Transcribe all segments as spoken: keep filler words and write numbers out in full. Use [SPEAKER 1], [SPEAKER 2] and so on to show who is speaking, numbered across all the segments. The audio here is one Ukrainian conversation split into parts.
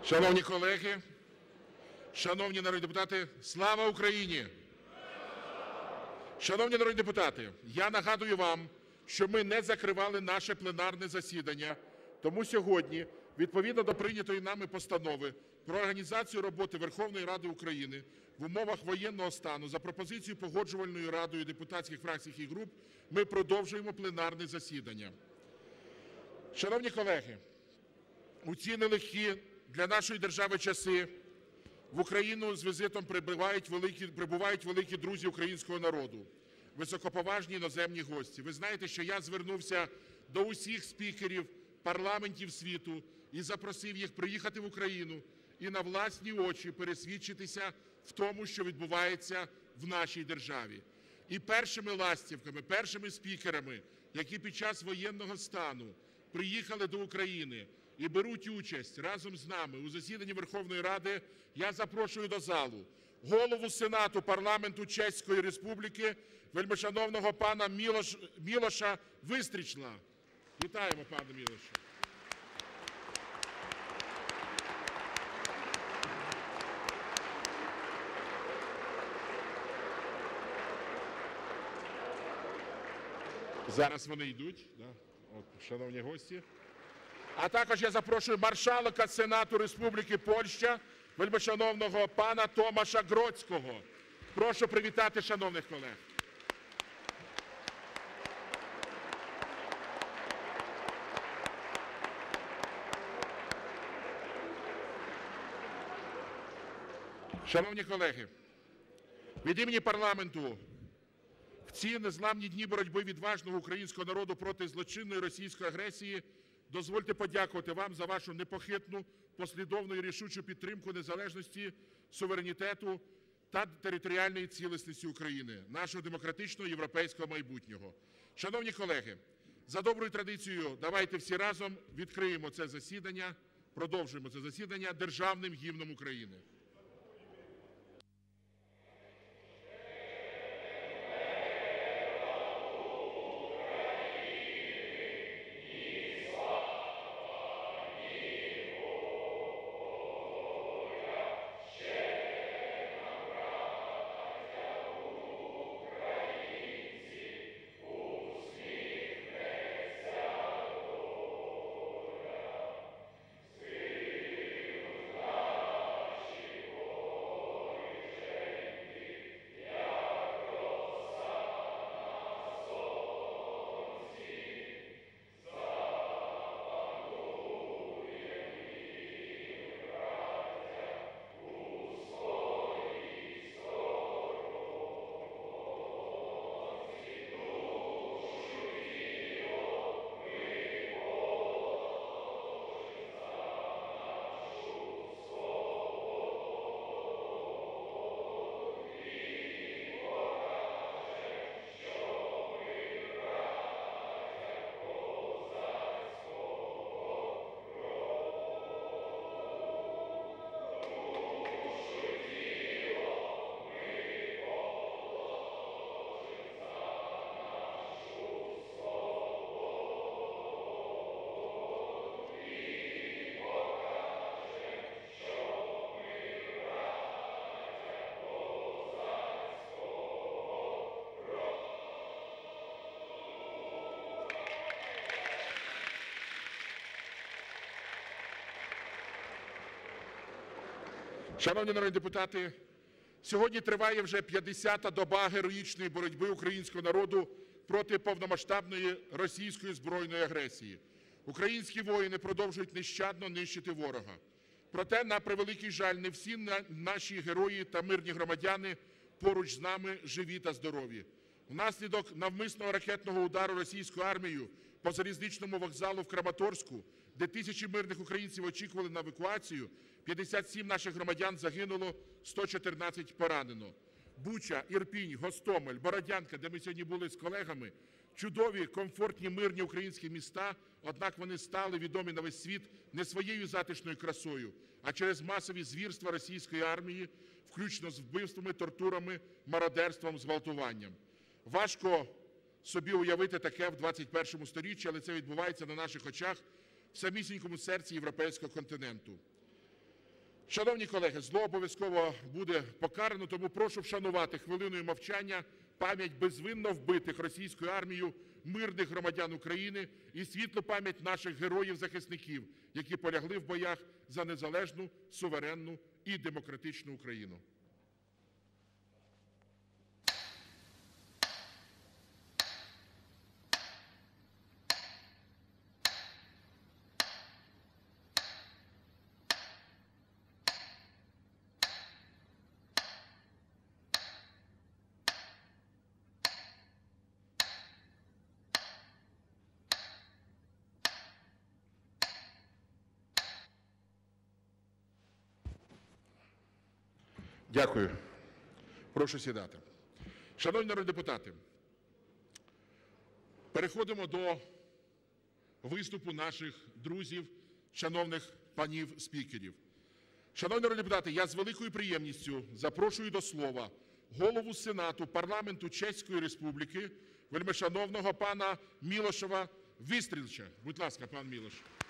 [SPEAKER 1] Шановні колеги, шановні народні депутати, слава Україні! Шановні народні депутати, я нагадую вам, що ми не закривали наше пленарне засідання, тому сьогодні, відповідно до прийнятої нами Постанови про організацію роботи Верховної Ради України в умовах воєнного стану за пропозицією Погоджувальної радою депутатських фракцій і груп, ми продовжуємо пленарне засідання. Шановні колеги, у ці нелегкі для нашої держави часи в Україну з візитом прибувають великі, прибувають великі друзі українського народу, високоповажні іноземні гості. Ви знаєте, що я звернувся до усіх спікерів парламентів світу і запросив їх приїхати в Україну і на власні очі пересвідчитися в тому, що відбувається в нашій державі. І першими ластівками, першими спікерами, які під час воєнного стану приїхали до України і беруть участь разом з нами у засіданні Верховної Ради, я запрошую до залу голову Сенату парламенту Чеської Республіки, вельмишановного пана Мілош, Мілоша Вистрчіла. Вітаємо, пане Мілоше. Зараз вони йдуть, да? От, шановні гості. А також я запрошую маршалка Сенату Республіки Польща, вельмишановного пана Томаша Гроцького. Прошу привітати шановних колег. Шановні колеги, від імені парламенту в ці незламні дні боротьби відважного українського народу проти злочинної російської агресії дозвольте подякувати вам за вашу непохитну, послідовну і рішучу підтримку незалежності, суверенітету та територіальної цілісності України, нашого демократичного європейського майбутнього. Шановні колеги, за доброю традицією давайте всі разом відкриємо це засідання, продовжуємо це засідання Державним Гімном України. Шановні народні депутати, сьогодні триває вже п'ятдесята доба героїчної боротьби українського народу проти повномасштабної російської збройної агресії. Українські воїни продовжують нещадно нищити ворога. Проте, на превеликий жаль, не всі наші герої та мирні громадяни поруч з нами живі та здорові. Внаслідок навмисного ракетного удару російською армією по залізничному вокзалу в Краматорську, де тисячі мирних українців очікували на евакуацію, п'ятдесят сім наших громадян загинуло, сто чотирнадцять поранено. Буча, Ірпінь, Гостомель, Бородянка, де ми сьогодні були з колегами, чудові, комфортні, мирні українські міста, однак вони стали відомі на весь світ не своєю затишною красою, а через масові звірства російської армії, включно з вбивствами, тортурами, мародерством, зґвалтуванням. Важко собі уявити таке в двадцять першому сторіччі, але це відбувається на наших очах в самісінькому серці європейського континенту. Шановні колеги, зло обов'язково буде покарано, тому прошу вшанувати хвилиною мовчання пам'ять безвинно вбитих російською армією мирних громадян України і світлу пам'ять наших героїв-захисників, які полягли в боях за незалежну, суверенну і демократичну Україну. Дякую. Прошу сідати. Шановні народні депутати, переходимо до виступу наших друзів, шановних панів спікерів. Шановні народні депутати, я з великою приємністю запрошую до слова голову Сенату парламенту Чеської Республіки, вельмишановного пана Мілоша Вистрчіла. Будь ласка, пан Мілош.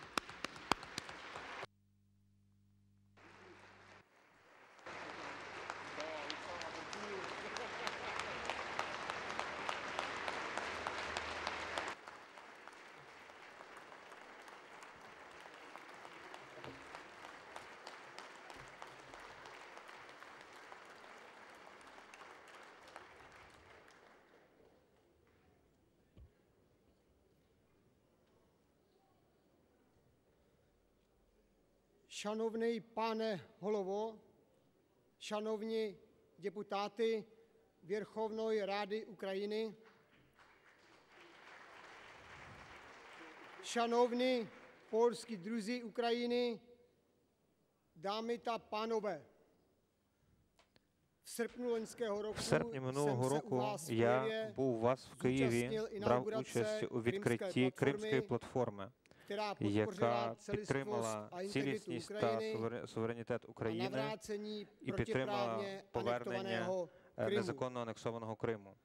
[SPEAKER 2] Шановний пане голово, шановні депутати Верховної Ради України, шановні польські друзі України, dámy та панове, в серпні линського року
[SPEAKER 3] В серпні минулого року я був у вас в Києві, брав участь у відкритті Кримської платформи, яка підтримала цілісність та суверенітет України і підтримала повернення незаконно анексованого Криму.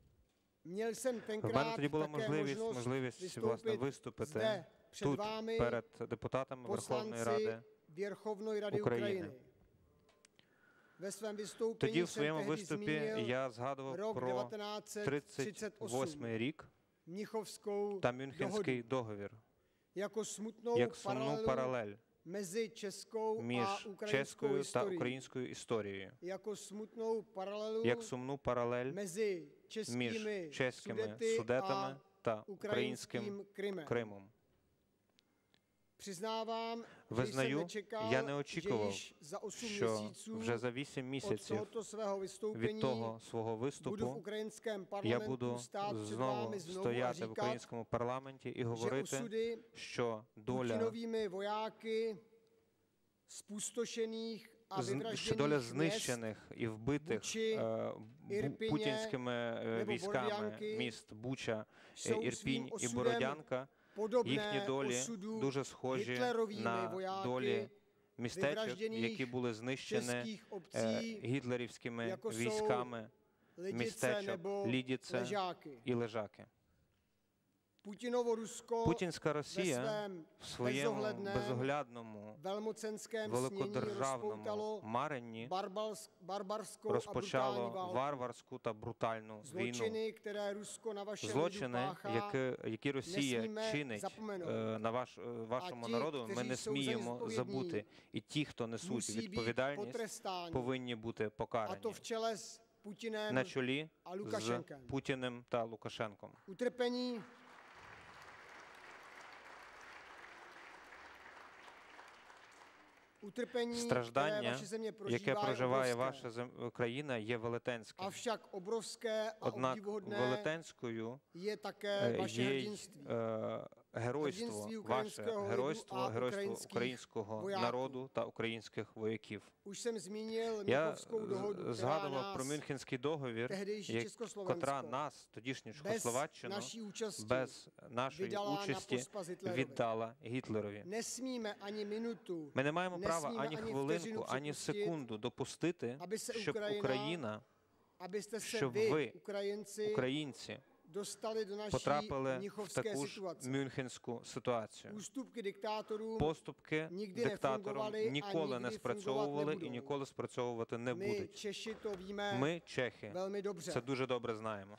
[SPEAKER 3] В мене тоді була можливість, можливість власне, виступити тут перед депутатами Верховної Ради України. Тоді в своєму виступі я згадував про тридцять восьмий рік та Мюнхенський договір, як сумну паралель між чеською та українською історією, як сумну паралель між чеськими судетами та українським Кримом. Визнаю, я не очікував, що вже за вісім місяців від того свого виступу я буду знову стояти в українському парламенті і говорити, що доля, що доля знищених і вбитих путінськими військами міст Буча, Ірпінь і Бородянка, їхні долі дуже схожі на долі містечок, які були знищені гітлерівськими військами, містечок Лідіце і Лежаки. Путінська Росія в своєму безоглядному, великодержавному маренні розпочало варварську та брутальну війну. Злочини, які, які Росія чинить на ваш, вашому народу, ми не сміємо забути. І ті, хто несуть відповідальність, повинні бути покарані. На чолі з Путіним та Лукашенком. Страждання, яке проживає ваша країна, є велетенським. Однак велетенською є геройство, ваше геройство, геройство українського народу та українських вояків. Я згадував про Мюнхенський договір, котра нас, тодішню Чехословаччину, без нашої участі віддала Гітлерові. Ми не маємо права ані хвилинку, ані секунду допустити, щоб Україна, щоб ви, українці,
[SPEAKER 2] dostali do naší
[SPEAKER 3] потрапили в
[SPEAKER 2] mnichovské
[SPEAKER 3] таку ж
[SPEAKER 2] situace.
[SPEAKER 3] мюнхенську ситуацію.
[SPEAKER 2] Ústupky diktátorům
[SPEAKER 3] Поступки
[SPEAKER 2] nikdy
[SPEAKER 3] диктаторам
[SPEAKER 2] nefungovaly a
[SPEAKER 3] ніколи не
[SPEAKER 2] nikdy
[SPEAKER 3] спрацьовували
[SPEAKER 2] fungovat
[SPEAKER 3] і
[SPEAKER 2] nebudou.
[SPEAKER 3] ніколи спрацьовувати не
[SPEAKER 2] My,
[SPEAKER 3] будуть.
[SPEAKER 2] Češi, to víme
[SPEAKER 3] Ми, чехи,
[SPEAKER 2] velmi dobře.
[SPEAKER 3] це дуже добре знаємо.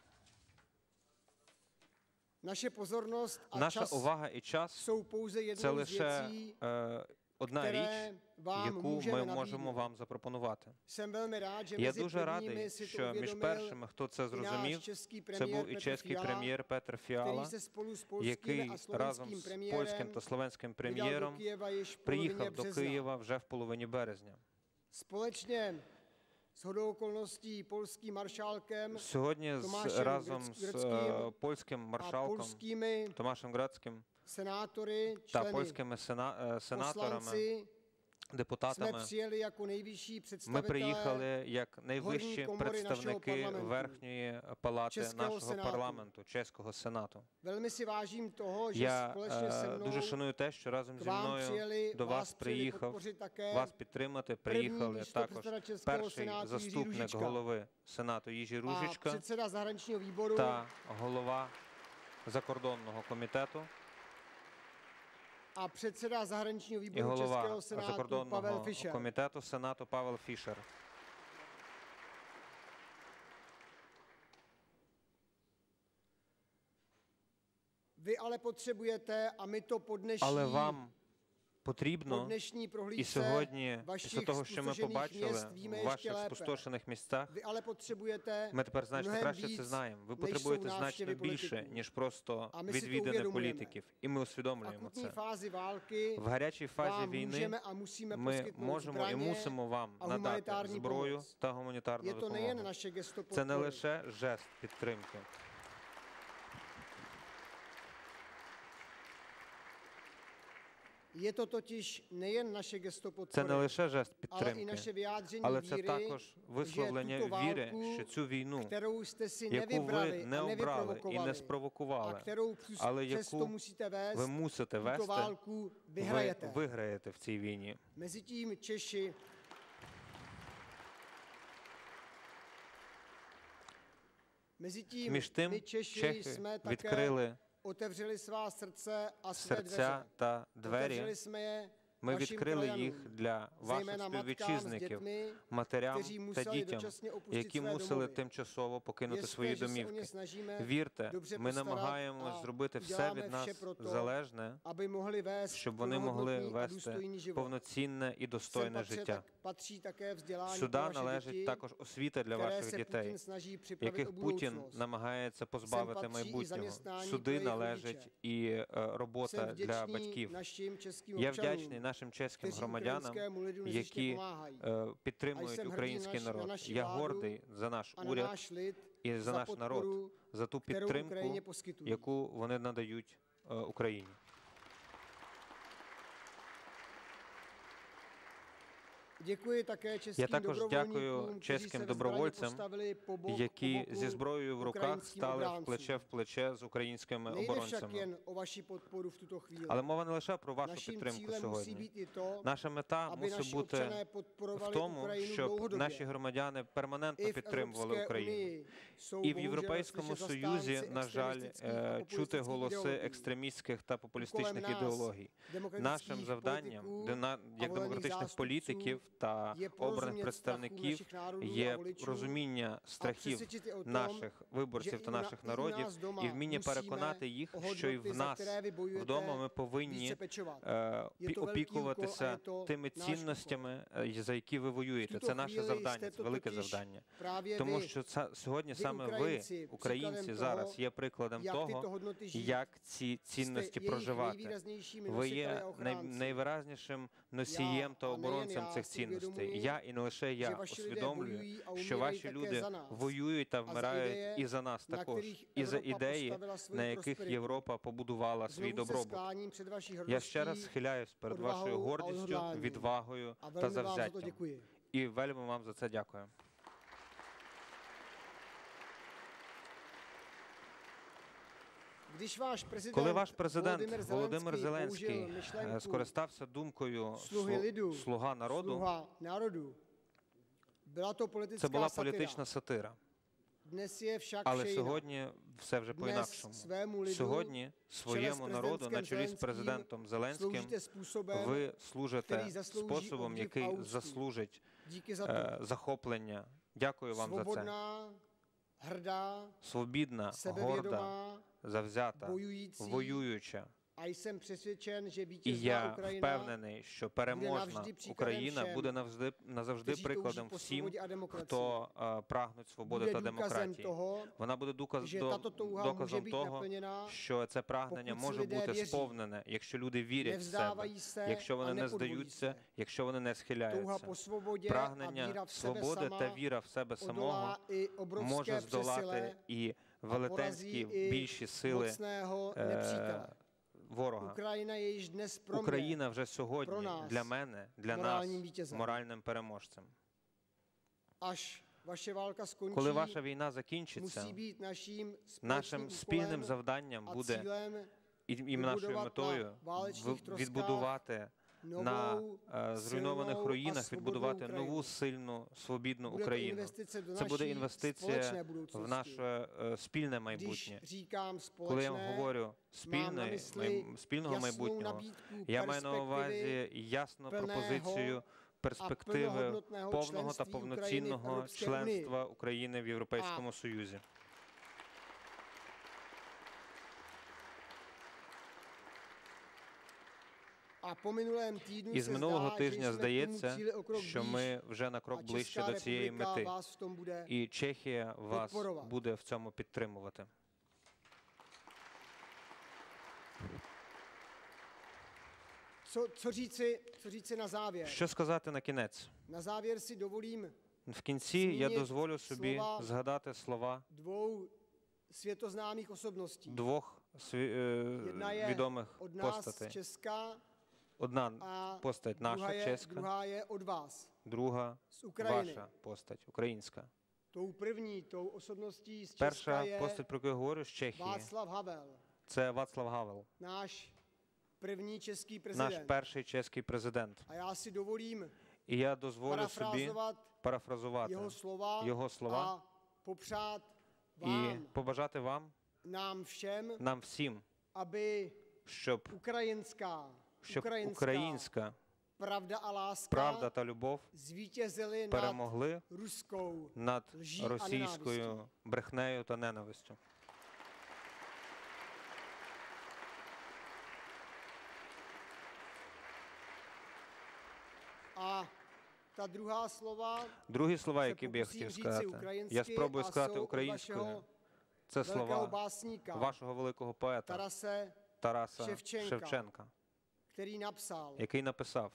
[SPEAKER 2] Naše pozornost a
[SPEAKER 3] Наша
[SPEAKER 2] čas
[SPEAKER 3] увага і час
[SPEAKER 2] jsou pouze
[SPEAKER 3] – це
[SPEAKER 2] jednou z
[SPEAKER 3] лише
[SPEAKER 2] věcí,
[SPEAKER 3] е, одна річ,
[SPEAKER 2] které vám
[SPEAKER 3] яку
[SPEAKER 2] můžeme
[SPEAKER 3] ми можемо
[SPEAKER 2] nabídnout.
[SPEAKER 3] вам запропонувати.
[SPEAKER 2] Jsem velmi rád, že
[SPEAKER 3] Я
[SPEAKER 2] mezi
[SPEAKER 3] дуже
[SPEAKER 2] prvními
[SPEAKER 3] радий,
[SPEAKER 2] si to
[SPEAKER 3] що між
[SPEAKER 2] uvědomil
[SPEAKER 3] першими, хто це
[SPEAKER 2] i náš
[SPEAKER 3] зрозумів,
[SPEAKER 2] český
[SPEAKER 3] це
[SPEAKER 2] premiér
[SPEAKER 3] був і
[SPEAKER 2] Petr
[SPEAKER 3] чеський
[SPEAKER 2] Fiala,
[SPEAKER 3] прем'єр Петр
[SPEAKER 2] který
[SPEAKER 3] Фіала,
[SPEAKER 2] se spolu s polskými
[SPEAKER 3] який
[SPEAKER 2] a
[SPEAKER 3] разом
[SPEAKER 2] slovenským
[SPEAKER 3] з
[SPEAKER 2] premiérem
[SPEAKER 3] польським та словенським
[SPEAKER 2] vydal do
[SPEAKER 3] прем'єром
[SPEAKER 2] Kyjeva již v polovině
[SPEAKER 3] приїхав до
[SPEAKER 2] března.
[SPEAKER 3] Києва вже в половині березня.
[SPEAKER 2] Společně s hodou okolností polským maršálkem
[SPEAKER 3] Сьогодні з,
[SPEAKER 2] Tomášem
[SPEAKER 3] разом з
[SPEAKER 2] Grodzkým
[SPEAKER 3] е, польським
[SPEAKER 2] a
[SPEAKER 3] маршалком
[SPEAKER 2] polskými
[SPEAKER 3] Томашем Градським
[SPEAKER 2] senátory,
[SPEAKER 3] та
[SPEAKER 2] členy,
[SPEAKER 3] польськими сена, е, сенаторами,
[SPEAKER 2] poslanci, jsme
[SPEAKER 3] депутатами
[SPEAKER 2] přijeli jako nejvyšší
[SPEAKER 3] ми
[SPEAKER 2] představitelé
[SPEAKER 3] приїхали як найвищі
[SPEAKER 2] Горні комори
[SPEAKER 3] представники
[SPEAKER 2] нашого парламенту,
[SPEAKER 3] Верхньої палати
[SPEAKER 2] Чеського
[SPEAKER 3] нашого
[SPEAKER 2] сенату.
[SPEAKER 3] парламенту, чеського сенату.
[SPEAKER 2] Velmi si vážím toho, že
[SPEAKER 3] Я
[SPEAKER 2] společně se
[SPEAKER 3] е,
[SPEAKER 2] mnou
[SPEAKER 3] дуже шаную те, що разом
[SPEAKER 2] k
[SPEAKER 3] зі
[SPEAKER 2] vám
[SPEAKER 3] мною
[SPEAKER 2] přijeli,
[SPEAKER 3] до
[SPEAKER 2] vás
[SPEAKER 3] вас
[SPEAKER 2] přijeli
[SPEAKER 3] приїхав,
[SPEAKER 2] podpořit také
[SPEAKER 3] вас підтримати
[SPEAKER 2] první
[SPEAKER 3] приїхали також
[SPEAKER 2] místopředseda Českého
[SPEAKER 3] перший
[SPEAKER 2] senátu Jiří
[SPEAKER 3] заступник
[SPEAKER 2] Růžička
[SPEAKER 3] голови Сенату Їжі
[SPEAKER 2] a
[SPEAKER 3] Ружичка
[SPEAKER 2] předseda zahraničního výboru
[SPEAKER 3] та голова закордонного комітету
[SPEAKER 2] a předseda zahraničního
[SPEAKER 3] і
[SPEAKER 2] výboru
[SPEAKER 3] голова
[SPEAKER 2] Českého senátu Pavel
[SPEAKER 3] закордонного
[SPEAKER 2] Fischer.
[SPEAKER 3] комітету Сенату Павел Фішер.
[SPEAKER 2] Vy ale potřebujete, a my to po dnešní,
[SPEAKER 3] Але вам
[SPEAKER 2] po
[SPEAKER 3] потрібно
[SPEAKER 2] dnešní
[SPEAKER 3] і
[SPEAKER 2] prohlídce
[SPEAKER 3] сьогодні, після
[SPEAKER 2] vašich
[SPEAKER 3] того, що ми
[SPEAKER 2] spustošených
[SPEAKER 3] побачили
[SPEAKER 2] měst víme
[SPEAKER 3] в
[SPEAKER 2] ještě
[SPEAKER 3] ваших
[SPEAKER 2] lépe.
[SPEAKER 3] спустошених містах,
[SPEAKER 2] Vy ale potřebujete
[SPEAKER 3] ми тепер значно
[SPEAKER 2] mnohem
[SPEAKER 3] краще
[SPEAKER 2] víc,
[SPEAKER 3] це знаємо. Ви
[SPEAKER 2] než
[SPEAKER 3] потребуєте
[SPEAKER 2] jsou
[SPEAKER 3] значно
[SPEAKER 2] návštěvy
[SPEAKER 3] більше,
[SPEAKER 2] politiků.
[SPEAKER 3] ніж просто
[SPEAKER 2] А ми си то
[SPEAKER 3] відвідини
[SPEAKER 2] uvědomujeme.
[SPEAKER 3] політиків. І ми
[SPEAKER 2] V
[SPEAKER 3] усвідомлюємо
[SPEAKER 2] akutní
[SPEAKER 3] це.
[SPEAKER 2] fázi války
[SPEAKER 3] В гарячій фазі
[SPEAKER 2] vám
[SPEAKER 3] війни
[SPEAKER 2] můžeme a musíme
[SPEAKER 3] ми
[SPEAKER 2] poskytnout
[SPEAKER 3] можемо і
[SPEAKER 2] zbraně
[SPEAKER 3] мусимо вам
[SPEAKER 2] a
[SPEAKER 3] надати
[SPEAKER 2] humanitární
[SPEAKER 3] зброю
[SPEAKER 2] pomoc.
[SPEAKER 3] та гуманітарну
[SPEAKER 2] Je to nejen
[SPEAKER 3] допомогу.
[SPEAKER 2] naše gesto
[SPEAKER 3] Це не
[SPEAKER 2] podpory.
[SPEAKER 3] лише жест підтримки.
[SPEAKER 2] Je to totiž nejen naše gesto
[SPEAKER 3] Це не
[SPEAKER 2] podpory,
[SPEAKER 3] лише жест
[SPEAKER 2] ale i
[SPEAKER 3] підтримки,
[SPEAKER 2] naše vyjádření
[SPEAKER 3] але це
[SPEAKER 2] víry,
[SPEAKER 3] також висловлення
[SPEAKER 2] tuto
[SPEAKER 3] віри,
[SPEAKER 2] válku,
[SPEAKER 3] що цю війну,
[SPEAKER 2] kterou jste si
[SPEAKER 3] яку
[SPEAKER 2] nevybrali
[SPEAKER 3] ви
[SPEAKER 2] a
[SPEAKER 3] не обрали і не
[SPEAKER 2] nevyprovokovali, a
[SPEAKER 3] спровокували,
[SPEAKER 2] kterou přes-
[SPEAKER 3] але
[SPEAKER 2] přesto
[SPEAKER 3] яку
[SPEAKER 2] musíte vést,
[SPEAKER 3] ви мусите
[SPEAKER 2] tuto
[SPEAKER 3] вести,
[SPEAKER 2] válku
[SPEAKER 3] ви
[SPEAKER 2] vyhrajete.
[SPEAKER 3] виграєте в цій війні.
[SPEAKER 2] Mezitím Češi Mezitím
[SPEAKER 3] Між тим,
[SPEAKER 2] my Češi
[SPEAKER 3] чехи
[SPEAKER 2] jsme také
[SPEAKER 3] відкрили
[SPEAKER 2] otevřeli svá srdce a své
[SPEAKER 3] серця
[SPEAKER 2] dveře.
[SPEAKER 3] та двері.
[SPEAKER 2] Otevřeli jsme je
[SPEAKER 3] Ми
[SPEAKER 2] vašim
[SPEAKER 3] відкрили
[SPEAKER 2] krajanům,
[SPEAKER 3] їх для ваших
[SPEAKER 2] zejména matkám s
[SPEAKER 3] співвітчизників,
[SPEAKER 2] dětmi,
[SPEAKER 3] матерям
[SPEAKER 2] kteří
[SPEAKER 3] та
[SPEAKER 2] museli
[SPEAKER 3] дітям,
[SPEAKER 2] dočasně opustit
[SPEAKER 3] які
[SPEAKER 2] své
[SPEAKER 3] мусили
[SPEAKER 2] domovy.
[SPEAKER 3] тимчасово покинути
[SPEAKER 2] Věřte,
[SPEAKER 3] свої
[SPEAKER 2] že se o ně
[SPEAKER 3] домівки.
[SPEAKER 2] snažíme
[SPEAKER 3] Вірте,
[SPEAKER 2] dobře
[SPEAKER 3] ми
[SPEAKER 2] postarat
[SPEAKER 3] намагаємось
[SPEAKER 2] a
[SPEAKER 3] зробити все
[SPEAKER 2] děláme
[SPEAKER 3] від
[SPEAKER 2] vše
[SPEAKER 3] нас
[SPEAKER 2] pro to,
[SPEAKER 3] залежне,
[SPEAKER 2] aby mohli vést
[SPEAKER 3] щоб вони могли
[SPEAKER 2] plnohodnotný a
[SPEAKER 3] вести
[SPEAKER 2] důstojný život.
[SPEAKER 3] повноцінне і
[SPEAKER 2] Sem
[SPEAKER 3] достойне
[SPEAKER 2] patří,
[SPEAKER 3] життя.
[SPEAKER 2] tak, patří také vzdělání
[SPEAKER 3] Сюди
[SPEAKER 2] pro vaše
[SPEAKER 3] належить
[SPEAKER 2] děti,
[SPEAKER 3] також освіта для
[SPEAKER 2] které
[SPEAKER 3] ваших
[SPEAKER 2] se
[SPEAKER 3] дітей,
[SPEAKER 2] Putin snaží připravit o
[SPEAKER 3] яких Путін
[SPEAKER 2] budoucnost.
[SPEAKER 3] намагається позбавити
[SPEAKER 2] patří і
[SPEAKER 3] майбутнього.
[SPEAKER 2] заміснання
[SPEAKER 3] Сюди
[SPEAKER 2] твоїх
[SPEAKER 3] належить
[SPEAKER 2] родичів.
[SPEAKER 3] і е, робота
[SPEAKER 2] Jsem
[SPEAKER 3] для
[SPEAKER 2] vděčný
[SPEAKER 3] батьків.
[SPEAKER 2] našim českým
[SPEAKER 3] Я
[SPEAKER 2] občanům,
[SPEAKER 3] вдячний нашим чеським
[SPEAKER 2] kteří
[SPEAKER 3] громадянам,
[SPEAKER 2] ukrajinskému lidu nezištně
[SPEAKER 3] які
[SPEAKER 2] pomáhají.
[SPEAKER 3] е,
[SPEAKER 2] А
[SPEAKER 3] підтримують
[SPEAKER 2] jsem hrdý
[SPEAKER 3] український
[SPEAKER 2] наш- на
[SPEAKER 3] народ.
[SPEAKER 2] нашу
[SPEAKER 3] Я
[SPEAKER 2] vládu
[SPEAKER 3] гордий за наш
[SPEAKER 2] a na
[SPEAKER 3] уряд
[SPEAKER 2] náš lid
[SPEAKER 3] і за
[SPEAKER 2] za
[SPEAKER 3] наш народ,
[SPEAKER 2] podporu,
[SPEAKER 3] за ту
[SPEAKER 2] kterou
[SPEAKER 3] підтримку,
[SPEAKER 2] Ukrajině poskytují.
[SPEAKER 3] яку вони надають е, Україні.
[SPEAKER 2] Děkuji také českým
[SPEAKER 3] Я також
[SPEAKER 2] dobrovolníkům,
[SPEAKER 3] дякую
[SPEAKER 2] kteří
[SPEAKER 3] чеським
[SPEAKER 2] se ve zbraní
[SPEAKER 3] добровольцям,
[SPEAKER 2] postavili po bok,
[SPEAKER 3] які
[SPEAKER 2] po boku
[SPEAKER 3] зі зброєю в руках
[SPEAKER 2] ukrajinským
[SPEAKER 3] стали в
[SPEAKER 2] obráncům.
[SPEAKER 3] плече в плече з українськими
[SPEAKER 2] Nejde však
[SPEAKER 3] оборонцями.
[SPEAKER 2] jen o vaši podporu v tuto chvíli.
[SPEAKER 3] Але мова не лише про вашу
[SPEAKER 2] Naším
[SPEAKER 3] підтримку
[SPEAKER 2] cílem musí
[SPEAKER 3] сьогодні.
[SPEAKER 2] být i to,
[SPEAKER 3] Наша мета
[SPEAKER 2] aby
[SPEAKER 3] мусить
[SPEAKER 2] naši
[SPEAKER 3] бути
[SPEAKER 2] občané
[SPEAKER 3] в
[SPEAKER 2] podporovali
[SPEAKER 3] тому,
[SPEAKER 2] Ukrajinu
[SPEAKER 3] щоб
[SPEAKER 2] dlouhodobě.
[SPEAKER 3] наші громадяни перманентно
[SPEAKER 2] I v
[SPEAKER 3] підтримували
[SPEAKER 2] Evropské
[SPEAKER 3] Україну.
[SPEAKER 2] unii jsou
[SPEAKER 3] І в
[SPEAKER 2] bohužel
[SPEAKER 3] Європейському
[SPEAKER 2] slyšet
[SPEAKER 3] Союзі,
[SPEAKER 2] zastánci
[SPEAKER 3] на жаль,
[SPEAKER 2] extremistických a
[SPEAKER 3] е, чути
[SPEAKER 2] populistických
[SPEAKER 3] голоси
[SPEAKER 2] ideologií.
[SPEAKER 3] екстремістських та популістичних
[SPEAKER 2] Úkolem nás,
[SPEAKER 3] ідеологій.
[SPEAKER 2] demokratických
[SPEAKER 3] Нашим завданням,
[SPEAKER 2] politiků
[SPEAKER 3] дина-
[SPEAKER 2] a
[SPEAKER 3] як
[SPEAKER 2] volených
[SPEAKER 3] демократичних
[SPEAKER 2] zástupců,
[SPEAKER 3] політиків та
[SPEAKER 2] je
[SPEAKER 3] обраних
[SPEAKER 2] porozumět
[SPEAKER 3] представників,
[SPEAKER 2] strachům našich národů a
[SPEAKER 3] є
[SPEAKER 2] voličů
[SPEAKER 3] розуміння страхів
[SPEAKER 2] přesvědčit je o tom,
[SPEAKER 3] наших
[SPEAKER 2] že
[SPEAKER 3] виборців
[SPEAKER 2] i
[SPEAKER 3] та
[SPEAKER 2] u na-
[SPEAKER 3] наших
[SPEAKER 2] i u
[SPEAKER 3] народів,
[SPEAKER 2] nás doma
[SPEAKER 3] і вміння
[SPEAKER 2] musíme
[SPEAKER 3] переконати їх,
[SPEAKER 2] o
[SPEAKER 3] що і
[SPEAKER 2] hodnoty,
[SPEAKER 3] в
[SPEAKER 2] za
[SPEAKER 3] нас
[SPEAKER 2] které vy bojujete,
[SPEAKER 3] вдома ми повинні
[SPEAKER 2] více pečovat.
[SPEAKER 3] е,
[SPEAKER 2] Je
[SPEAKER 3] пі-
[SPEAKER 2] to velký úkol a
[SPEAKER 3] опікуватися
[SPEAKER 2] je to
[SPEAKER 3] тими
[SPEAKER 2] náš
[SPEAKER 3] цінностями, е, за які ви
[SPEAKER 2] V
[SPEAKER 3] воюєте.
[SPEAKER 2] tuto
[SPEAKER 3] Це наше
[SPEAKER 2] chvíli
[SPEAKER 3] завдання,
[SPEAKER 2] jste
[SPEAKER 3] це
[SPEAKER 2] to
[SPEAKER 3] велике
[SPEAKER 2] totiž
[SPEAKER 3] завдання.
[SPEAKER 2] právě
[SPEAKER 3] Тому
[SPEAKER 2] vy,
[SPEAKER 3] що це- сьогодні
[SPEAKER 2] ви,
[SPEAKER 3] саме ви,
[SPEAKER 2] українці,
[SPEAKER 3] українці,
[SPEAKER 2] прикладом
[SPEAKER 3] зараз
[SPEAKER 2] того,
[SPEAKER 3] є прикладом
[SPEAKER 2] як tyto
[SPEAKER 3] того,
[SPEAKER 2] hodnoty žijí.
[SPEAKER 3] як ці цінності
[SPEAKER 2] Jste jejich
[SPEAKER 3] проживати.
[SPEAKER 2] nejvýraznějšími
[SPEAKER 3] Ви
[SPEAKER 2] nositeli
[SPEAKER 3] є
[SPEAKER 2] a
[SPEAKER 3] най-
[SPEAKER 2] ochránci.
[SPEAKER 3] найвиразнішим носієм та
[SPEAKER 2] Я, а не
[SPEAKER 3] оборонцем
[SPEAKER 2] я,
[SPEAKER 3] цих
[SPEAKER 2] си
[SPEAKER 3] цінностей.
[SPEAKER 2] uvědomuji,
[SPEAKER 3] Я і не лише я
[SPEAKER 2] že vaši lidé
[SPEAKER 3] усвідомлюю,
[SPEAKER 2] bojují a
[SPEAKER 3] що
[SPEAKER 2] umírají
[SPEAKER 3] ваші
[SPEAKER 2] také
[SPEAKER 3] люди
[SPEAKER 2] za nás.
[SPEAKER 3] воюють та
[SPEAKER 2] A za
[SPEAKER 3] вмирають
[SPEAKER 2] ідеї,
[SPEAKER 3] і за нас
[SPEAKER 2] на
[SPEAKER 3] також,
[SPEAKER 2] kterých
[SPEAKER 3] і за
[SPEAKER 2] Evropa
[SPEAKER 3] ідеї,
[SPEAKER 2] postavila svou
[SPEAKER 3] на яких
[SPEAKER 2] prosperitu.
[SPEAKER 3] Європа побудувала свій
[SPEAKER 2] Znovu se
[SPEAKER 3] добробут.
[SPEAKER 2] skláním před vaší
[SPEAKER 3] Я ще раз
[SPEAKER 2] hrdostí
[SPEAKER 3] схиляюсь перед вашою
[SPEAKER 2] odvahou a
[SPEAKER 3] гордістю,
[SPEAKER 2] odhodláním.
[SPEAKER 3] відвагою
[SPEAKER 2] a
[SPEAKER 3] та
[SPEAKER 2] velmi vám za to
[SPEAKER 3] завзяттям.
[SPEAKER 2] děkuji.
[SPEAKER 3] І вельми вам за це дякую.
[SPEAKER 2] Když váš prezident
[SPEAKER 3] Коли ваш президент
[SPEAKER 2] Володимир
[SPEAKER 3] Володимир
[SPEAKER 2] Зеленський
[SPEAKER 3] Зеленський
[SPEAKER 2] použil
[SPEAKER 3] е,
[SPEAKER 2] myšlenku
[SPEAKER 3] скористався думкою
[SPEAKER 2] Слуги
[SPEAKER 3] слу-
[SPEAKER 2] lidu,
[SPEAKER 3] «Слуга народу»,
[SPEAKER 2] sluha národu, byla to
[SPEAKER 3] це
[SPEAKER 2] politická
[SPEAKER 3] була
[SPEAKER 2] satira.
[SPEAKER 3] політична сатира.
[SPEAKER 2] dnes je však
[SPEAKER 3] Але
[SPEAKER 2] vše jinak.
[SPEAKER 3] сьогодні все вже
[SPEAKER 2] Dnes
[SPEAKER 3] по-інакшому.
[SPEAKER 2] svému lidu
[SPEAKER 3] Сьогодні своєму народу на чолі з президентом Зеленським
[SPEAKER 2] sloužíte způsobem,
[SPEAKER 3] ви служите
[SPEAKER 2] který zaslouží
[SPEAKER 3] способом,
[SPEAKER 2] obdiv
[SPEAKER 3] який
[SPEAKER 2] a úctu.
[SPEAKER 3] заслужить
[SPEAKER 2] Díky za to.
[SPEAKER 3] е, захоплення. Дякую вам за це.
[SPEAKER 2] Svobodná, hrdá,
[SPEAKER 3] Свобідна, горда,
[SPEAKER 2] sebevědomá,
[SPEAKER 3] завзята,
[SPEAKER 2] bojující.
[SPEAKER 3] воююча.
[SPEAKER 2] A jsem přesvědčen, že
[SPEAKER 3] І
[SPEAKER 2] vítězná
[SPEAKER 3] я
[SPEAKER 2] Ukrajina
[SPEAKER 3] впевнений, що переможна
[SPEAKER 2] навжди прикладом
[SPEAKER 3] Україна
[SPEAKER 2] всім,
[SPEAKER 3] буде навжди, назавжди
[SPEAKER 2] kteří
[SPEAKER 3] прикладом
[SPEAKER 2] touží po
[SPEAKER 3] всім,
[SPEAKER 2] svobodě a demokracii.
[SPEAKER 3] хто е, прагнуть свободи
[SPEAKER 2] Bude
[SPEAKER 3] та
[SPEAKER 2] důkazem
[SPEAKER 3] демократії.
[SPEAKER 2] toho,
[SPEAKER 3] Вона буде доказ,
[SPEAKER 2] že
[SPEAKER 3] до,
[SPEAKER 2] tato touha může
[SPEAKER 3] доказом
[SPEAKER 2] být
[SPEAKER 3] того,
[SPEAKER 2] naplněna,
[SPEAKER 3] що це прагнення
[SPEAKER 2] pokud si
[SPEAKER 3] може
[SPEAKER 2] lidé
[SPEAKER 3] бути
[SPEAKER 2] věří,
[SPEAKER 3] сповнене, якщо люди вірять в себе,
[SPEAKER 2] nevzdávají se
[SPEAKER 3] якщо
[SPEAKER 2] a
[SPEAKER 3] вони не
[SPEAKER 2] nepodvolí
[SPEAKER 3] здаються,
[SPEAKER 2] se.
[SPEAKER 3] якщо вони не
[SPEAKER 2] Touha
[SPEAKER 3] схиляються.
[SPEAKER 2] po svobodě a
[SPEAKER 3] Прагнення
[SPEAKER 2] víra v sebe
[SPEAKER 3] свободи та
[SPEAKER 2] sama
[SPEAKER 3] віра в себе самого
[SPEAKER 2] odolá i
[SPEAKER 3] може
[SPEAKER 2] obrovské
[SPEAKER 3] здолати
[SPEAKER 2] přesile
[SPEAKER 3] і
[SPEAKER 2] a
[SPEAKER 3] велетенські
[SPEAKER 2] porazí i
[SPEAKER 3] більші сили
[SPEAKER 2] mocného
[SPEAKER 3] е,
[SPEAKER 2] nepřítele.
[SPEAKER 3] ворога.
[SPEAKER 2] Україна je již dnes pro mě
[SPEAKER 3] Україна вже сьогодні
[SPEAKER 2] про нас
[SPEAKER 3] для мене, для нас
[SPEAKER 2] моральним вітязем.
[SPEAKER 3] моральним переможцем.
[SPEAKER 2] až vaše válka skončí,
[SPEAKER 3] Коли ваша війна закінчиться,
[SPEAKER 2] musí být naším
[SPEAKER 3] нашим
[SPEAKER 2] společným
[SPEAKER 3] спільним
[SPEAKER 2] úkolem
[SPEAKER 3] завданням
[SPEAKER 2] a
[SPEAKER 3] буде
[SPEAKER 2] cílem
[SPEAKER 3] і, і нашою
[SPEAKER 2] вибудувати
[SPEAKER 3] метою
[SPEAKER 2] на валечних
[SPEAKER 3] в-
[SPEAKER 2] тросках
[SPEAKER 3] відбудувати на
[SPEAKER 2] нову,
[SPEAKER 3] е, зруйнованих
[SPEAKER 2] сильну, а
[SPEAKER 3] руїнах,
[SPEAKER 2] свободну
[SPEAKER 3] відбудувати
[SPEAKER 2] Україну.
[SPEAKER 3] нову сильну, свобідну
[SPEAKER 2] Bude to
[SPEAKER 3] Україну.
[SPEAKER 2] investice do
[SPEAKER 3] Це буде
[SPEAKER 2] naší
[SPEAKER 3] інвестиція
[SPEAKER 2] společné
[SPEAKER 3] в
[SPEAKER 2] budoucnosti.
[SPEAKER 3] наше е, спільне
[SPEAKER 2] Když
[SPEAKER 3] майбутнє.
[SPEAKER 2] říkám
[SPEAKER 3] Коли я
[SPEAKER 2] společné,
[SPEAKER 3] говорю
[SPEAKER 2] mám na
[SPEAKER 3] спільне,
[SPEAKER 2] mysli
[SPEAKER 3] май- спільного
[SPEAKER 2] jasnou
[SPEAKER 3] майбутнього,
[SPEAKER 2] nabídku
[SPEAKER 3] я маю на
[SPEAKER 2] perspektivy
[SPEAKER 3] увазі ясну
[SPEAKER 2] plného
[SPEAKER 3] пропозицію перспективи
[SPEAKER 2] plnohodnotného
[SPEAKER 3] повного та
[SPEAKER 2] členství
[SPEAKER 3] повноцінного
[SPEAKER 2] України в Evropské
[SPEAKER 3] членства України в Європейському Союзі.
[SPEAKER 2] A po minulém týdnu
[SPEAKER 3] І з
[SPEAKER 2] se
[SPEAKER 3] минулого
[SPEAKER 2] zdá, že
[SPEAKER 3] тижня
[SPEAKER 2] jsme k tomu
[SPEAKER 3] здається,
[SPEAKER 2] cíli o krok
[SPEAKER 3] що
[SPEAKER 2] blíž
[SPEAKER 3] ми вже на крок
[SPEAKER 2] a
[SPEAKER 3] ближче
[SPEAKER 2] Česká
[SPEAKER 3] до цієї
[SPEAKER 2] republika
[SPEAKER 3] мети.
[SPEAKER 2] vás v tom bude
[SPEAKER 3] І Чехія вас
[SPEAKER 2] підпорувати.
[SPEAKER 3] буде в цьому підтримувати.
[SPEAKER 2] Co, co, říci, co říci na závěr?
[SPEAKER 3] Що сказати на кінець?
[SPEAKER 2] Na závěr si dovolím
[SPEAKER 3] В кінці я
[SPEAKER 2] Змініть
[SPEAKER 3] дозволю собі
[SPEAKER 2] слова
[SPEAKER 3] згадати слова
[SPEAKER 2] dvou světoznámých osobností.
[SPEAKER 3] двох сві- е,
[SPEAKER 2] Jedna je
[SPEAKER 3] відомих
[SPEAKER 2] od nás z
[SPEAKER 3] постатей.
[SPEAKER 2] Česka
[SPEAKER 3] Одна
[SPEAKER 2] a
[SPEAKER 3] постать
[SPEAKER 2] druhá
[SPEAKER 3] наша,
[SPEAKER 2] je,
[SPEAKER 3] чеська,
[SPEAKER 2] druhá je od vás,
[SPEAKER 3] друга
[SPEAKER 2] z Ukrajiny.
[SPEAKER 3] ваша постать, українська.
[SPEAKER 2] Tou první, tou osobností z Česka
[SPEAKER 3] Перша
[SPEAKER 2] je
[SPEAKER 3] постать, про яку я говорю, з Чехії,
[SPEAKER 2] Václav Havel,
[SPEAKER 3] це Вацлав Гавел,
[SPEAKER 2] náš první český
[SPEAKER 3] наш
[SPEAKER 2] prezident.
[SPEAKER 3] перший чеський президент.
[SPEAKER 2] A já si dovolím
[SPEAKER 3] І я дозволю собі
[SPEAKER 2] parafrázovat
[SPEAKER 3] парафразувати
[SPEAKER 2] jeho slova,
[SPEAKER 3] його слова
[SPEAKER 2] a popřát
[SPEAKER 3] і
[SPEAKER 2] vám,
[SPEAKER 3] побажати вам,
[SPEAKER 2] nám všem,
[SPEAKER 3] нам всім,
[SPEAKER 2] aby
[SPEAKER 3] щоб,
[SPEAKER 2] ukrajinská,
[SPEAKER 3] щоб
[SPEAKER 2] ukrajinská
[SPEAKER 3] українська
[SPEAKER 2] pravda a láska
[SPEAKER 3] правда та любов
[SPEAKER 2] zvítězily nad
[SPEAKER 3] перемогли
[SPEAKER 2] ruskou
[SPEAKER 3] над
[SPEAKER 2] лжí а
[SPEAKER 3] російською брехнею та ненавистю.
[SPEAKER 2] A ta druhá slova
[SPEAKER 3] Другі слова,
[SPEAKER 2] se
[SPEAKER 3] які б я
[SPEAKER 2] pokusím
[SPEAKER 3] хотів
[SPEAKER 2] říci
[SPEAKER 3] сказати,
[SPEAKER 2] ukrajinsky
[SPEAKER 3] я спробую
[SPEAKER 2] a
[SPEAKER 3] сказати
[SPEAKER 2] jsou od
[SPEAKER 3] українською.
[SPEAKER 2] vašeho
[SPEAKER 3] Це
[SPEAKER 2] velkého
[SPEAKER 3] слова
[SPEAKER 2] básníka
[SPEAKER 3] вашого великого поета
[SPEAKER 2] Tarase,
[SPEAKER 3] Тараса
[SPEAKER 2] Шевченка.
[SPEAKER 3] Шевченка,
[SPEAKER 2] který napsal:
[SPEAKER 3] який написав: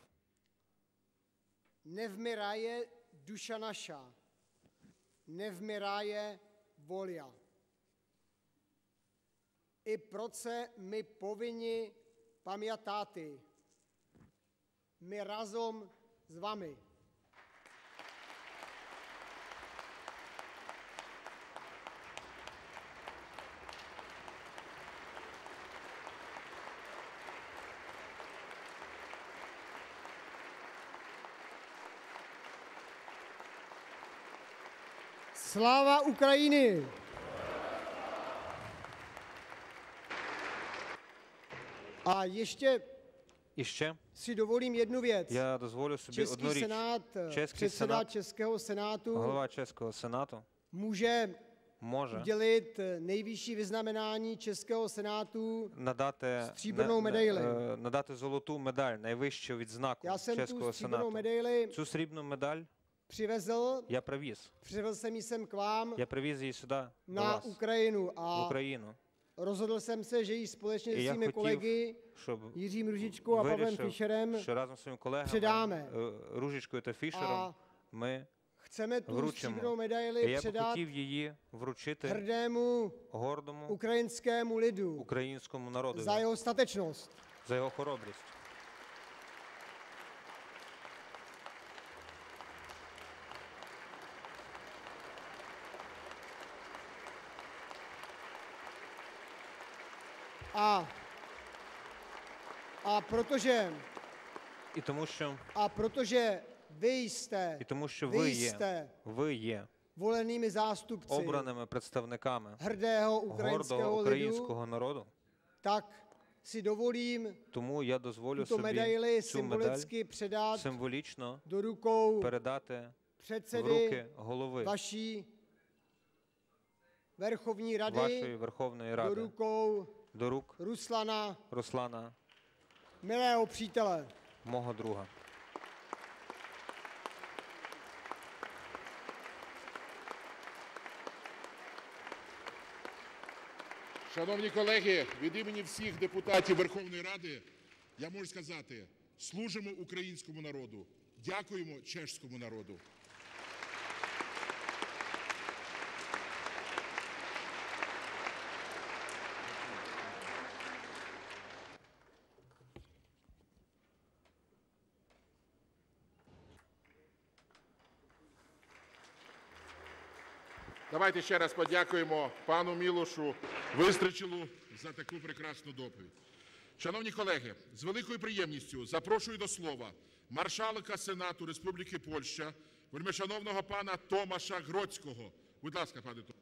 [SPEAKER 2] Nevmiraje duša naša, nevmiraje volia. I proce my povinni pamiętati, my razom z vami. Sláva Ukrajiny! A ještě
[SPEAKER 3] І ще
[SPEAKER 2] si dovolím jednu věc.
[SPEAKER 3] я дозволю собі одну
[SPEAKER 2] Český
[SPEAKER 3] річ.
[SPEAKER 2] senát,
[SPEAKER 3] Český
[SPEAKER 2] předseda
[SPEAKER 3] senát,
[SPEAKER 2] Českého senátu
[SPEAKER 3] голова Чеського Сенату
[SPEAKER 2] může
[SPEAKER 3] може
[SPEAKER 2] udělit nejvyšší vyznamenání Českého senátu.
[SPEAKER 3] надати,
[SPEAKER 2] Stříbrnou
[SPEAKER 3] не-
[SPEAKER 2] медаili.
[SPEAKER 3] не- е, надати золоту медаль, найвищу відзнаку
[SPEAKER 2] Já jsem tu
[SPEAKER 3] Чеського
[SPEAKER 2] stříbrnou
[SPEAKER 3] Сенату.
[SPEAKER 2] medaili
[SPEAKER 3] Цю срібну медаль
[SPEAKER 2] přivezl,
[SPEAKER 3] я привіз.
[SPEAKER 2] přivezl jsem ji sem k vám
[SPEAKER 3] Я привіз її сюди, до
[SPEAKER 2] na
[SPEAKER 3] вас,
[SPEAKER 2] Ukrajinu
[SPEAKER 3] в
[SPEAKER 2] a
[SPEAKER 3] Україну.
[SPEAKER 2] rozhodl jsem se, že ji společně
[SPEAKER 3] І
[SPEAKER 2] s
[SPEAKER 3] я
[SPEAKER 2] svými kolegy
[SPEAKER 3] хотів, щоб
[SPEAKER 2] Jiřím Ružičkou a Pavlem
[SPEAKER 3] вирішив,
[SPEAKER 2] Fischerem
[SPEAKER 3] що разом з своїми колегами,
[SPEAKER 2] předáme.
[SPEAKER 3] е, Ружичкою та Фішером,
[SPEAKER 2] A
[SPEAKER 3] ми
[SPEAKER 2] chceme tu
[SPEAKER 3] вручимо.
[SPEAKER 2] stříbrnou
[SPEAKER 3] І
[SPEAKER 2] medaili
[SPEAKER 3] я б
[SPEAKER 2] předat
[SPEAKER 3] хотів її вручити
[SPEAKER 2] hrdému
[SPEAKER 3] гордому
[SPEAKER 2] ukrajinskému lidu
[SPEAKER 3] українському народу
[SPEAKER 2] za jeho statečnost.
[SPEAKER 3] за його хоробрість.
[SPEAKER 2] A, a protože
[SPEAKER 3] І тому що,
[SPEAKER 2] a protože vy jste,
[SPEAKER 3] і тому що
[SPEAKER 2] vy
[SPEAKER 3] ви є,
[SPEAKER 2] jste
[SPEAKER 3] ви є
[SPEAKER 2] volenými zástupci
[SPEAKER 3] обраними представниками
[SPEAKER 2] hrdého
[SPEAKER 3] гордого
[SPEAKER 2] ukrajinského lidu,
[SPEAKER 3] українського народу,
[SPEAKER 2] tak si dovolím
[SPEAKER 3] тому я дозволю
[SPEAKER 2] tuto
[SPEAKER 3] собі
[SPEAKER 2] medaili
[SPEAKER 3] цю медаль
[SPEAKER 2] symbolicky předat
[SPEAKER 3] символічно
[SPEAKER 2] do rukou
[SPEAKER 3] передати в
[SPEAKER 2] předsedy
[SPEAKER 3] руки голови
[SPEAKER 2] vaší Verchovní
[SPEAKER 3] вашої
[SPEAKER 2] rady,
[SPEAKER 3] Верховної
[SPEAKER 2] do
[SPEAKER 3] Ради,
[SPEAKER 2] rukou
[SPEAKER 3] до рук
[SPEAKER 2] Ruslana,
[SPEAKER 3] Руслана,
[SPEAKER 2] milého přítele.
[SPEAKER 3] мого друга.
[SPEAKER 1] Шановні колеги, від імені всіх депутатів Верховної Ради я можу сказати: служимо українському народу, дякуємо чеському народу. Давайте ще раз подякуємо пану Мілошу Вистрчилу за таку прекрасну доповідь. Шановні колеги, з великою приємністю запрошую до слова маршалка Сенату Республіки Польща, вельмишановного пана Томаша Гроцького. Будь ласка, пане Томаш.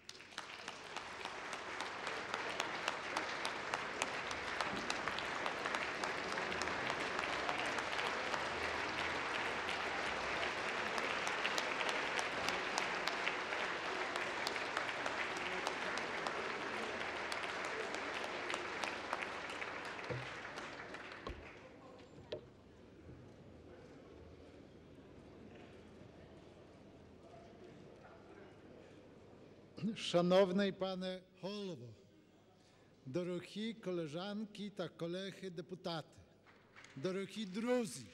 [SPEAKER 4] Шановний пане голово, дорогі колежанки та колеги депутати, дорогі друзі,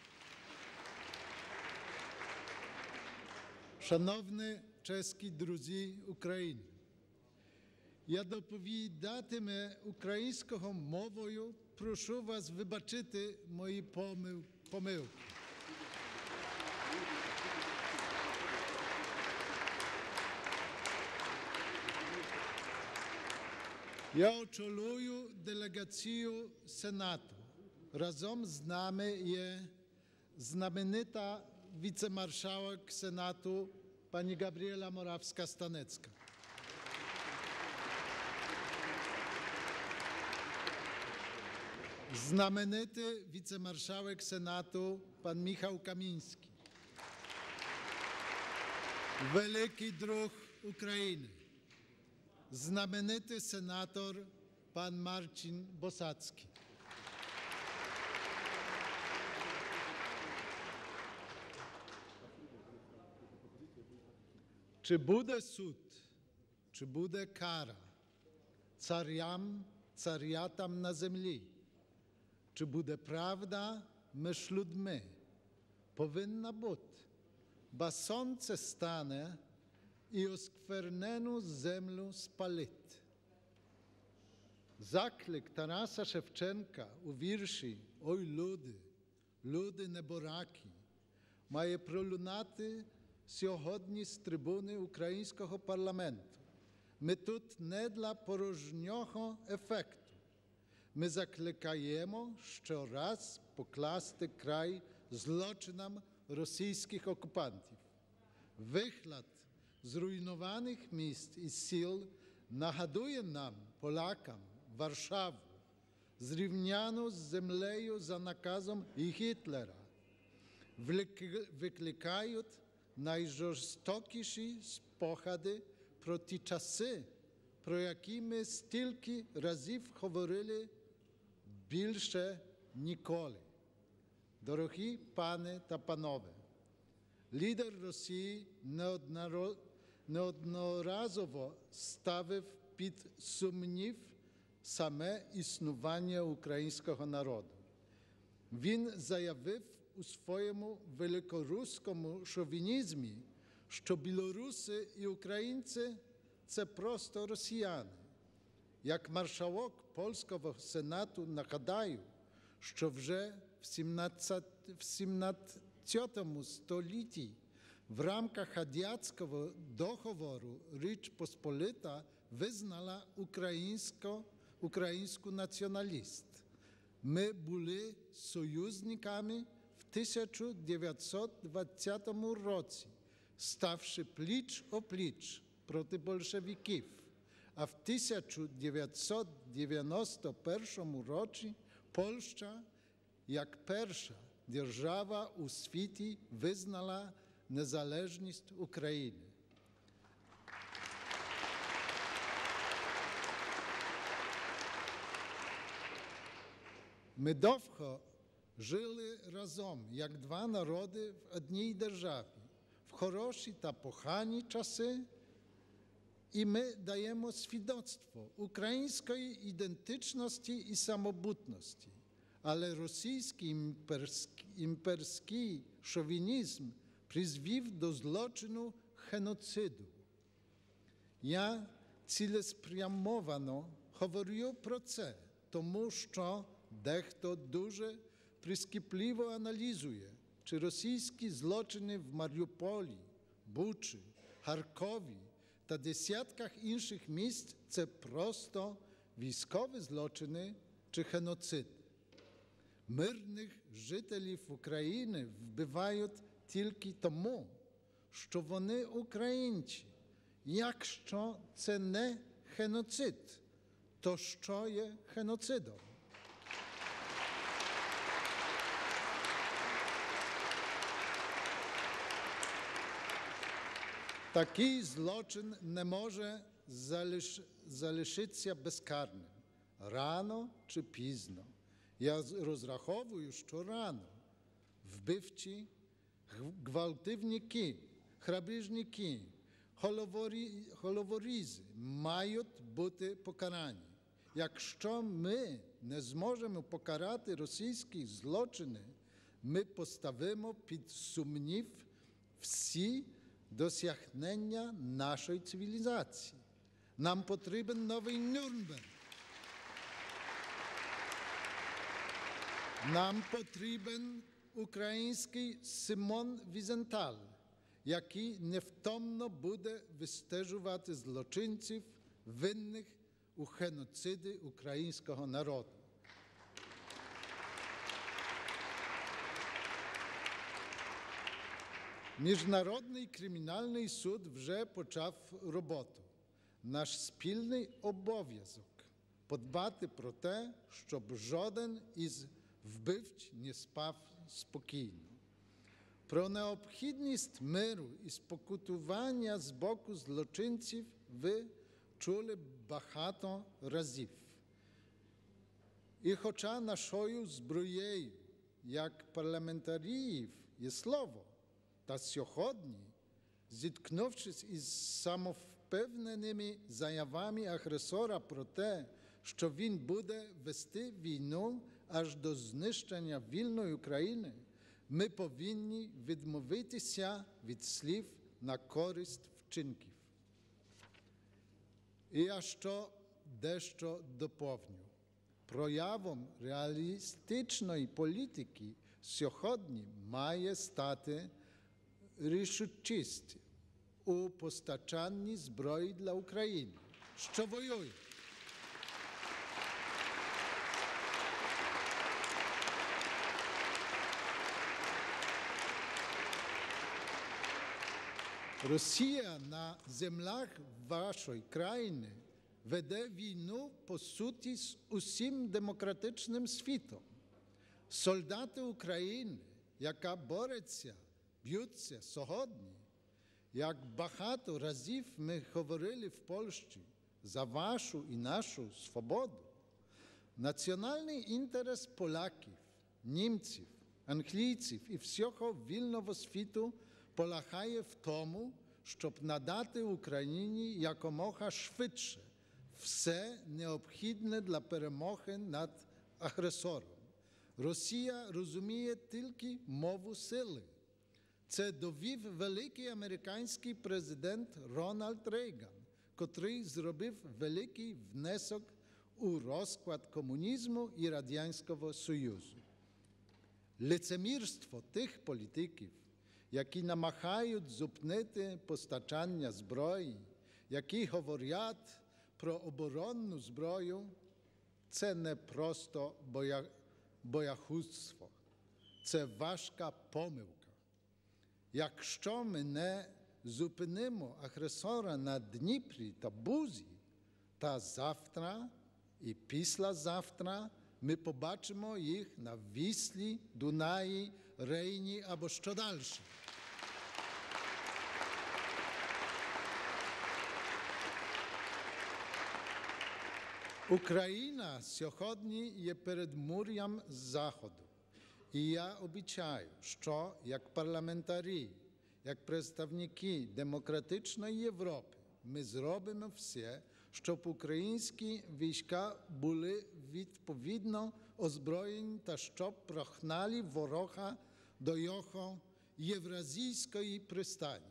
[SPEAKER 4] шановні чеські друзі України, я доповідатиму українською мовою, прошу вас вибачити мої помил- помилки. Я очолюю делегацію Сенату. Разом з нами є знаменита віцемаршалок Сенату пані Габріела Моравська-Станецька. Знаменитий віцемаршалок Сенату пан Міхал Камінський. Великий друг України. Знаменитий сенатор пан Марчин Босацький. Чи буде суд, чи буде кара царям, царятам на землі? Чи буде правда між людьми? Повинна бути, бо сонце стане і осквернену землю спалить. Заклик Тараса Шевченка у вірші «Ой, люди, люди небораки» має пролунати сьогодні з трибуни українського парламенту. Ми тут не для порожнього ефекту. Ми закликаємо щораз покласти край злочинам російських окупантів. Вигляд зруйнованих міст і сіл нагадує нам, полякам, Варшаву, зрівняну з землею за наказом Гітлера. Викликають найжорстокіші спогади про ті часи, про які ми стільки разів говорили більше ніколи. Дорогі пани та панове, лідер Росії неодноразово ставив під сумнів саме існування українського народу. Він заявив у своєму великоруському шовінізмі, що білоруси і українці – це просто росіяни. Як маршалок польського сенату нагадаю, що вже в сімнадцятому столітті в рамках Гадяцького договору Річ Посполита визнала українсько, українську націоналіст. Ми були союзниками в тисяча дев'ятсот двадцятому році ставши пліч-опліч проти большевиків. А в тисяча дев'ятсот дев'яносто першому році Польща, як перша держава у світі, визнала незалежність України. Ми довго жили разом, як два народи в одній державі, в хороші та погані часи, і ми даємо свідоцтво української ідентичності і самобутності. Але російський імперський шовінізм призвів до злочину геноциду. Я цілеспрямовано говорю про це, тому що дехто дуже прискіпливо аналізує, чи російські злочини в Маріуполі, Бучі, Харкові та десятках інших місць – це просто військові злочини чи геноцид. Мирних жителів України вбивають тільки тому, що вони українці. Якщо це не геноцид, то що є геноцидом? Такий злочин не може залиш... залишитися безкарним. Рано чи пізно. Я розраховую, що рано. Вбивці, гвалтівники, грабіжники, головорі... головорізи мають бути покарані. Якщо ми не зможемо покарати російські злочини, ми поставимо під сумнів всі досягнення нашої цивілізації. Нам потрібен новий Нюрнберг. Нам потрібен український Симон Візенталь, який невтомно буде вистежувати злочинців, винних у геноциді українського народу. Міжнародний кримінальний суд вже почав роботу. Наш спільний обов'язок – подбати про те, щоб жоден із вбивць не спав спокійно. Про необхідність миру і спокутування з боку злочинців ви чули багато разів. І хоча нашою зброєю, як парламентарів, є слово, та сьогодні, зіткнувшись із самовпевненими заявами агресора про те, що він буде вести війну аж до знищення вільної України, ми повинні відмовитися від слів на користь вчинків. І я що дещо доповню. Проявом реалістичної політики сьогодні має стати рішучість у постачанні зброї для України, що воює. Росія на землях вашої країни веде війну, по суті, з усім демократичним світом. Солдати України, яка бореться, б'ються сьогодні, як багато разів ми говорили в Польщі, за вашу і нашу свободу. Національний інтерес поляків, німців, англійців і всього вільного світу полягає в тому, щоб надати Україні якомога швидше все необхідне для перемоги над агресором. Росія розуміє тільки мову сили. Це довів великий американський президент Рональд Рейган, котрий зробив великий внесок у розклад комунізму і Радянського Союзу. Лицемірство тих політиків, які намагають зупинити постачання зброї, які говорять про оборонну зброю, це не просто боя... боягузтво, це важка помилка. Якщо ми не зупинимо агресора на Дніпрі та Бузі, та завтра і післязавтра ми побачимо їх на Віслі, Дунаї, Рейні або що далі. Україна сьогодні є передмур'ям Заходу. І я обіцяю, що як парламентарі, як представники демократичної Європи, ми зробимо все, щоб українські війська були відповідно озброєні та щоб прогнали ворога до його євразійської пристані.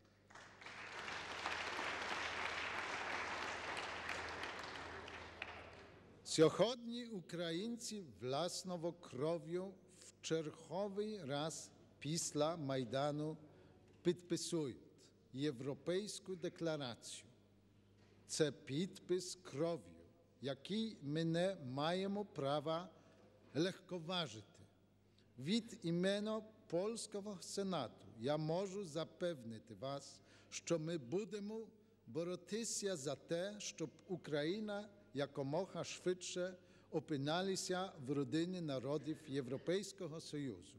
[SPEAKER 4] Сьогодні українці власною кров'ю в черговий раз після Майдану підписують Європейську декларацію. Це підпис кров'ю, який ми не маємо права легковажити. Від імені Польського Сенату я можу запевнити вас, що ми будемо боротися за те, щоб Україна якомога швидше опинилася в родині народів Європейського Союзу.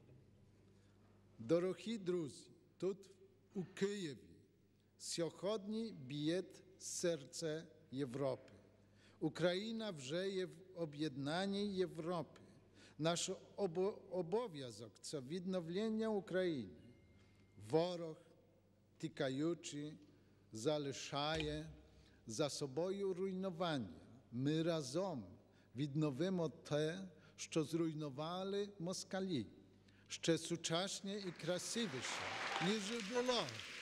[SPEAKER 4] Дорогі друзі, тут у Києві сьогодні б'є серце Європи. Україна вже є в об'єднаній Європі. Наш обов'язок – це відновлення України. Ворог, тікаючи, залишає за собою руйнування. Ми разом відновимо те, що зруйнували москалі, ще сучасне і красивіше, ніж було.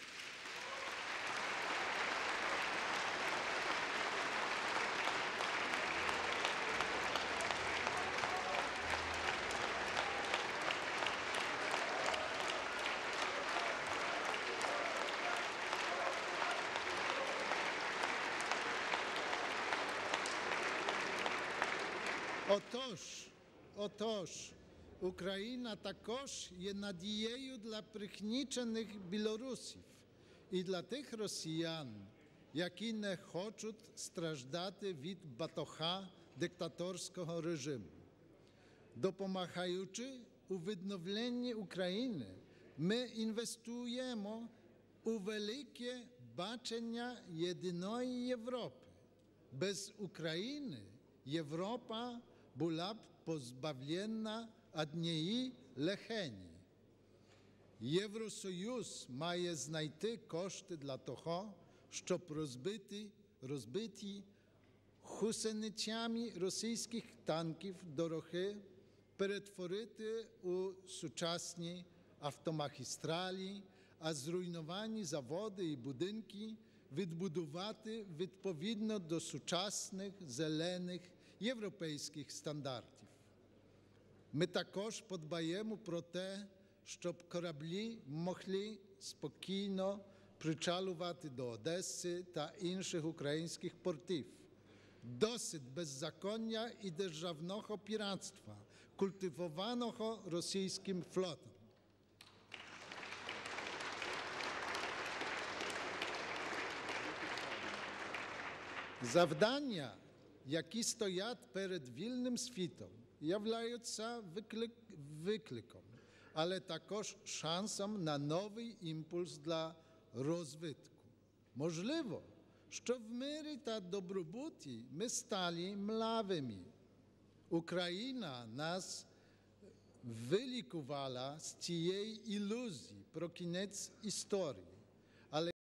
[SPEAKER 4] Отож, отож, Україна також є надією для пригнічених білорусів і для тих росіян, які не хочуть страждати від батога диктаторського режиму. Допомагаючи у відновленні України, ми інвестуємо у велике бачення єдиної Європи. Без України Європа була б позбавлена однієї легені. Євросоюз має знайти кошти для того, щоб розбити, розбиті гусеницями російських танків дороги перетворити у сучасні автомагістралі, а зруйновані заводи і будинки відбудувати відповідно до сучасних зелених європейських стандартів. Ми також подбаємо про те, щоб кораблі могли спокійно причалювати до Одеси та інших українських портів. Досить беззаконня і державного піратства, культивованого російським флотом. Завдання, які стоять перед вільним світом, являються виклик, викликом, але також шансом на новий імпульс для розвитку. Можливо, що в мирі та добробуті ми стали млявими. Україна нас вилікувала з цієї ілюзії про кінець історії.